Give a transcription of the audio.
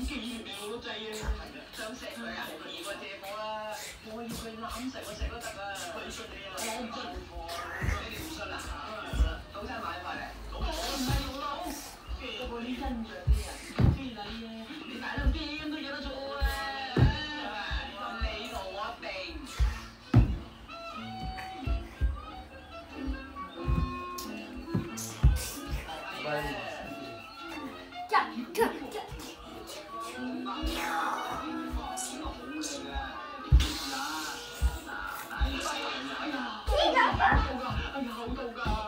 既然你好多劑嘅，想錫佢啊？易過借火啦！我要佢攬實我錫都得啊！佢信你啊！我唔信你哋唔信啊？早餐買翻嚟，我唔係我咯。不過啲欣賞啲人非禮啊！你大到邊都有得做啊！你同我定。哎呀，好到㗎！